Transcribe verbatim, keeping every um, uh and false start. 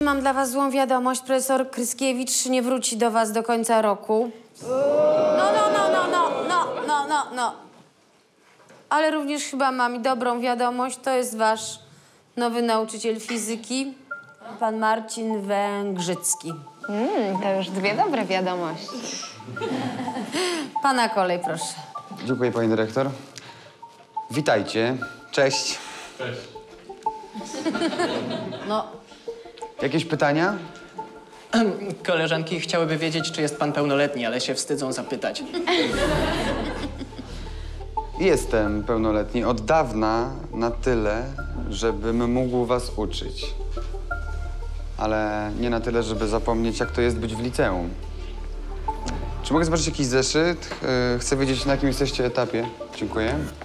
Mam dla was złą wiadomość. Profesor Kryskiewicz nie wróci do was do końca roku. No, no, no, no, no, no, no, no, no. Ale również chyba mam i dobrą wiadomość. To jest wasz nowy nauczyciel fizyki, pan Marcin Węgrzycki. Mm, to już dwie dobre wiadomości. Pana kolej, proszę. Dziękuję, pani dyrektor. Witajcie. Cześć. Cześć. No, Jakieś pytania? Koleżanki chciałyby wiedzieć, czy jest pan pełnoletni, ale się wstydzą zapytać. Jestem pełnoletni od dawna na tyle, żebym mógł was uczyć. Ale nie na tyle, żeby zapomnieć, jak to jest być w liceum. Czy mogę zobaczyć jakiś zeszyt? Yy, Chcę wiedzieć, na jakim jesteście etapie. Dziękuję.